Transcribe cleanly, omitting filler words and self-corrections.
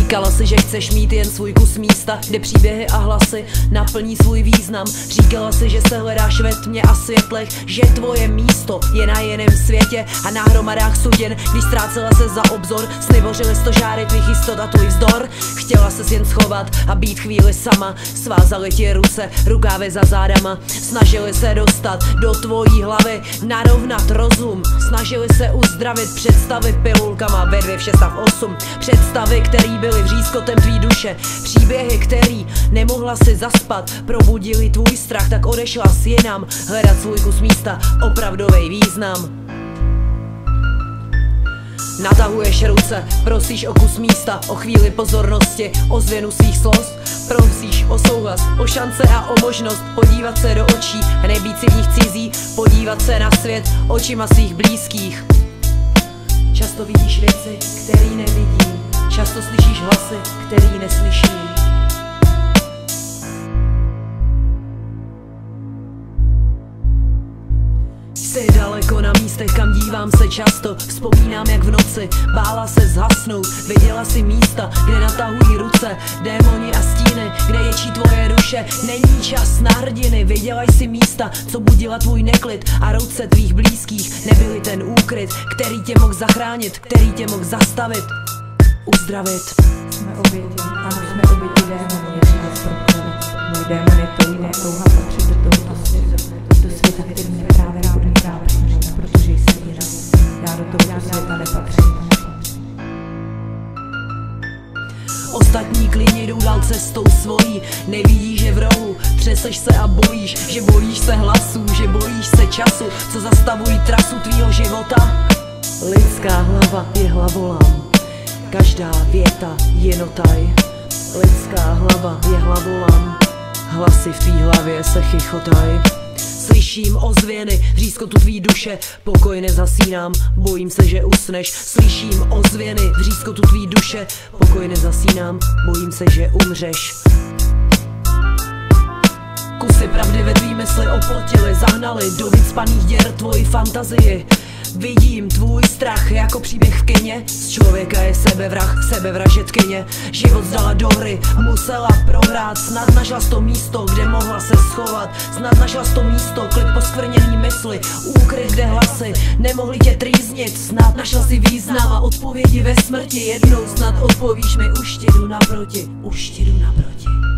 Říkala si, že chceš mít jen svůj kus místa, kde příběhy a hlasy naplní svůj význam. Říkala si, že se hledáš ve tmě a světlech, že tvoje místo je na jiném světě a na hromadách sudin. Když ztrácela se za obzor, slibořily stožáry tvých jistot a tvůj vzdor. Chtěla ses jen schovat a být chvíli sama. Svázali ti ruce, rukávy za zádama. Snažili se dostat do tvojí hlavy, narovnat rozum. Snažili se uzdravit představy pilulkama ve 2, v 6 a v 8. Představy, který byly vřízkotem tvý duše. Příběhy, který nemohla si zaspat, probudili tvůj strach, tak odešla s jinam hledat svůj kus místa, opravdový význam. Natahuješ ruce, prosíš o kus místa, o chvíli pozornosti, o zvěnu svých slov. Prosíš o souhlas, o šance a o možnost podívat se do očí, nebýt si v nich cizí, podívat se na svět očima svých blízkých. Často vidíš věci, které nevidím, často slyšíš hlasy, který neslyším. Jsi daleko na místech, kam dívám se často. Vzpomínám, jak v noci bála se zhasnout. Viděla si místa, kde natahují ruce démoni a stíny, kde ječí tvoje duše. Není čas na hrdiny. Viděla jsi místa, co budila tvůj neklid, a ruce tvých blízkých nebyly ten úkryt, který tě mohl zachránit, který tě mohl zastavit, uzdravit. Jsme oběti, ano, jsme oběti démonů, je život propůl. Můj démon je touha patřit do tohoto světa, který mě právě odmítá přijmout, protože jsem jiná. Já do tohoto světa nepatřím. Ostatní klidně jdou dál cestou svojí. Nevidíš, že v rohu třeseš se a bojíš, že bojíš se hlasů, že bojíš se času, co zastavují trasu tvýho života. Lidská hlava je hlavolám, každá věta je notaj. Lidská hlava je hlavolám, hlasy v tvý hlavě se chichotaj. Slyším ozvěny, vřízkotu tvý duše, pokoj nezasínám, bojím se, že usneš. Slyším ozvěny, vřízkotu tvý duše, pokoj nezasínám, bojím se, že umřeš. Kusy pravdy ve tvý mysli oplotily, zahnali do vycpaných děr tvoji fantazii. Vidím tvůj strach jako příběh v kině, z člověka je sebevrah, sebevražedkyně. Život zdala do hry, musela prohrát, snad našla to místo, kde mohla se schovat. Snad našla to místo, klid poskvrněný mysli, úkryt, kde hlasy nemohli tě trýznit. Snad našla si význam a odpovědi ve smrti, jednou snad odpovíš mi, už ti jdu naproti, už ti jdu naproti.